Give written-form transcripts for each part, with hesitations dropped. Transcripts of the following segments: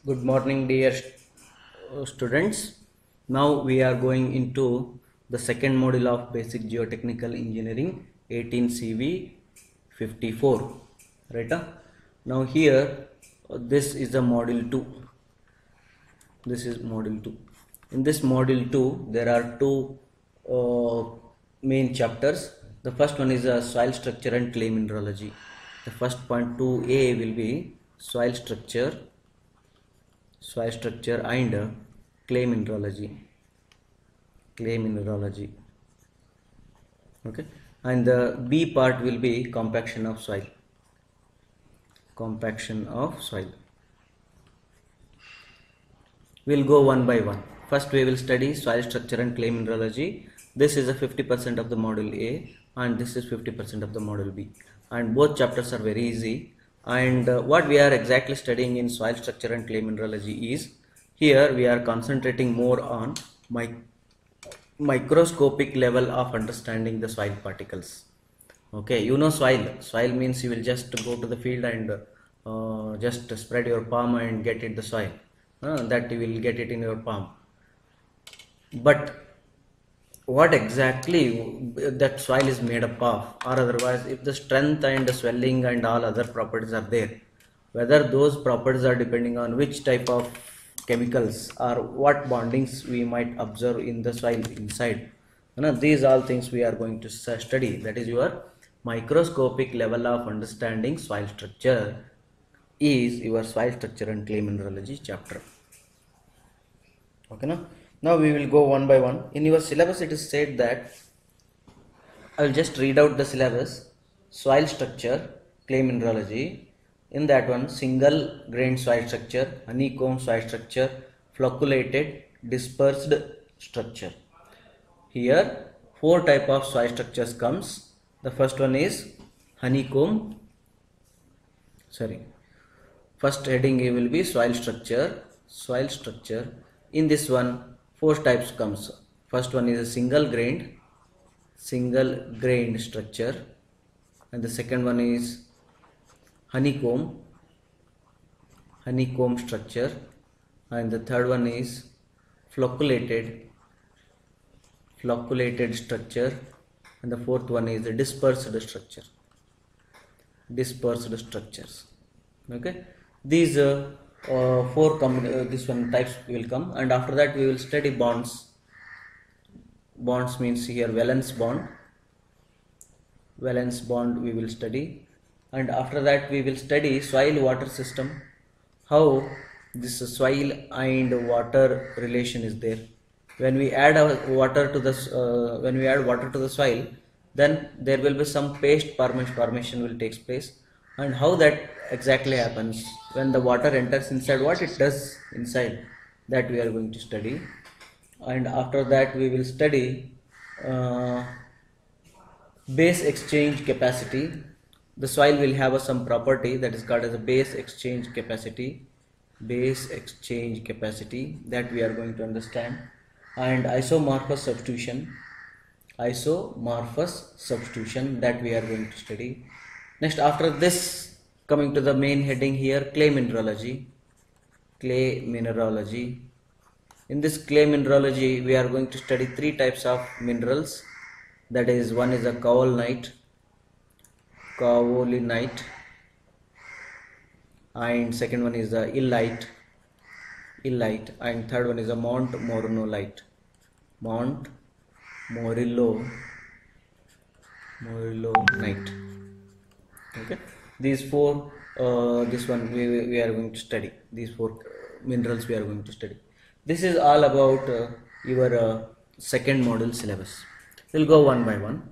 Good morning, dear students. Now we are going into the second module of Basic Geotechnical Engineering 18 CV 54. Right? Now here, this is the module 2. This is module 2. In this module 2, there are two main chapters. The first one is soil structure and clay mineralogy. The first point 2A will be soil structure and clay mineralogy. Okay, and the B part will be compaction of soil. We'll go one by one. First we will study soil structure and clay mineralogy. This is a 50% of the module A and this is 50% of the module B, and both chapters are very easy. And what we are exactly studying in soil structure and clay mineralogy is, here we are concentrating more on microscopic level of understanding the soil particles. Okay, you know soil means you will just go to the field and just spread your palm and get it the soil, that you will get it in your palm. But what exactly that soil is made up of, or otherwise if the strength and the swelling and all other properties are there, whether those properties are depending on which type of chemicals or what bondings we might observe in the soil inside, these all things we are going to study. That is your microscopic level of understanding soil structure is your soil structure and clay mineralogy chapter. Okay, now we will go one by one. In your syllabus it is said that, I will just read out the syllabus. Soil structure, clay mineralogy. In that one, single grain soil structure, honeycomb soil structure, flocculated, dispersed structure. Here 4 type of soil structures comes. The first one is honeycomb. First heading will be soil structure. In this one 4 types comes. First one is a single grained structure, and the second one is honeycomb structure, and the third one is flocculated structure, and the fourth one is the dispersed structures. Okay, these 4 this one types will come, and after that we will study bonds. Bonds means here valence bond we will study, and after that we will study soil water system, how this soil and water relation is there. When we add water to the soil, then there will be some paste formation will take place, and how that exactly happens when the water enters inside, what it does inside, that we are going to study. And after that we will study base exchange capacity. The soil will have some property that is called as a base exchange capacity, that we are going to understand. And isomorphous substitution, that we are going to study. Next, after this, coming to the main heading here, clay mineralogy. In this clay mineralogy we are going to study 3 types of minerals. That is, one is a kaolinite, and second one is the illite, and third one is a montmorillonite. Okay, these 4 this one we are going to study. These 4 minerals we are going to study. This is all about your second module syllabus. We'll go one by one.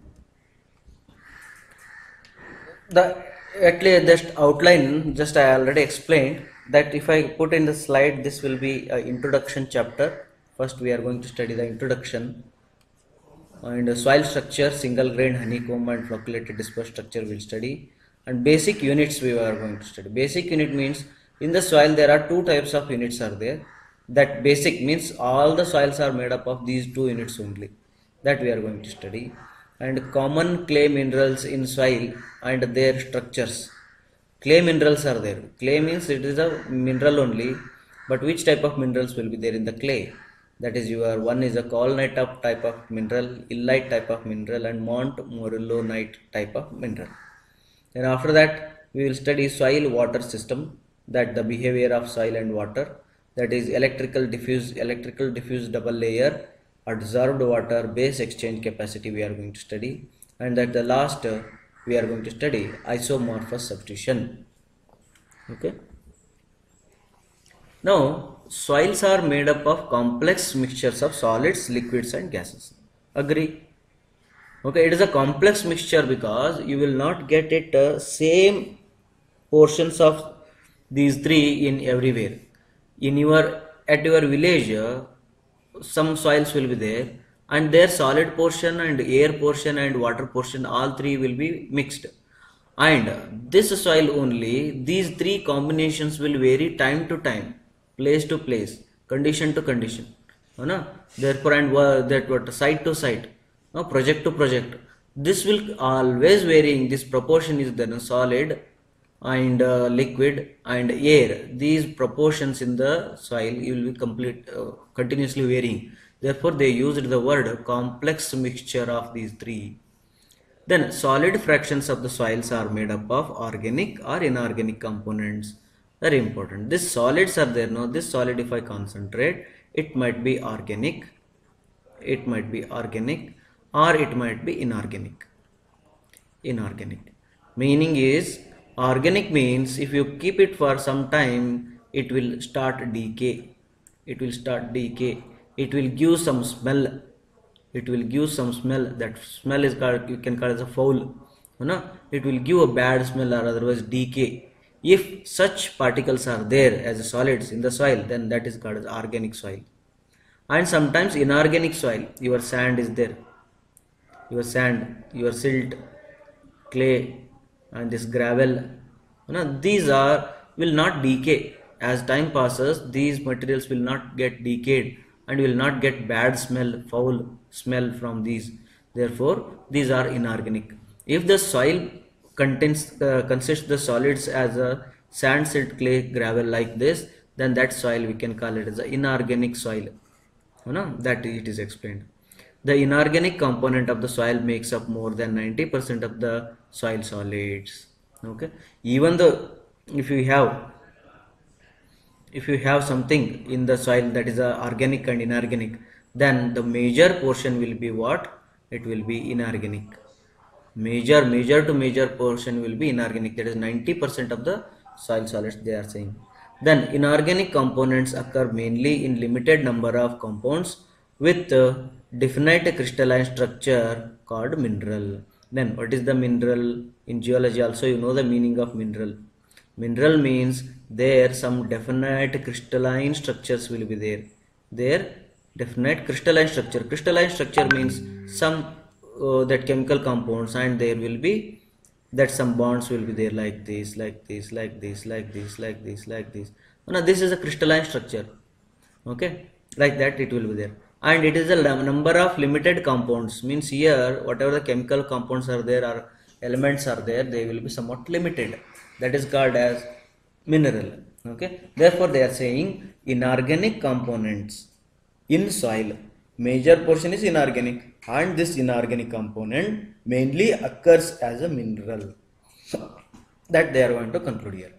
Actually just outline, just I already explained that if I put in the slide, this will be an introduction chapter. First we are going to study the introduction, and soil structure, single grain, honeycomb and flocculated dispersed structure we'll study, and basic units we are going to study. Basic unit means in the soil there are 2 types of units are there. That basic means all the soils are made up of these 2 units only, that we are going to study. And common clay minerals in soil and their structures. Clay minerals are there. Clay means it is a mineral only, But which type of minerals will be there in the clay? That is your one is a kaolinite type of mineral, illite type of mineral, and montmorillonite type of mineral. Then after that we will study soil water system, that the behavior of soil and water, that is electrical diffuse double layer, adsorbed water, base exchange capacity we are going to study, and that the last we are going to study isomorphous substitution. Okay. Now soils are made up of complex mixtures of solids, liquids and gases. Agree? Okay, it is a complex mixture because you will not get it same portions of these three in everywhere. In your at your village, some soils will be there, and their solid portion and air portion and water portion, all three will be mixed. And this soil only, these three combinations will vary time to time, place to place, condition to condition. No? Therefore, and that what site to site, no, project to project, this will always varying. This proportion is then solid and liquid and air. These proportions in the soil will be continuously varying. Therefore, they used the word complex mixture of these three. Then solid fractions of the soils are made up of organic or inorganic components. Very important. These solids are there. Now this solid, if I concentrate, it might be organic, or it might be inorganic. Meaning is, organic means if you keep it for some time, it will start decay. It will give some smell. That smell is called, you can call it as a foul. It will give a bad smell or otherwise decay. If such particles are there as solids in the soil, then that is called as organic soil. And sometimes inorganic soil, your sand is there. Your silt, clay and this gravel, these will not decay. As time passes, these materials will not get decayed and will not get bad smell, foul smell from these. Therefore, these are inorganic. If the soil consists the solids as a sand, silt, clay, gravel like this, then that soil we can call it as an inorganic soil. That it is explained. The inorganic component of the soil makes up more than 90% of the soil solids. Okay, even though if you have something in the soil that is organic and inorganic, then the major portion will be what? It will be inorganic. Major to major portion will be inorganic. That is 90% of the soil solids they are saying. Then inorganic components occur mainly in limited number of compounds with definite crystalline structure called mineral. Then what is the mineral? In geology also you know the meaning of mineral. Mineral means there some definite crystalline structures will be there. There definite crystalline structure. Crystalline structure means some that chemical compounds, and there will be that some bonds will be there like this, like this, like this, like this, like this, like this. Now this is a crystalline structure. Okay, like that it will be there. And it is a number of limited compounds, means here whatever the chemical compounds are there or elements are there, they will be somewhat limited. That is called as mineral. Okay, therefore they are saying inorganic components in soil, major portion is inorganic, and this inorganic component mainly occurs as a mineral. That they are going to conclude here.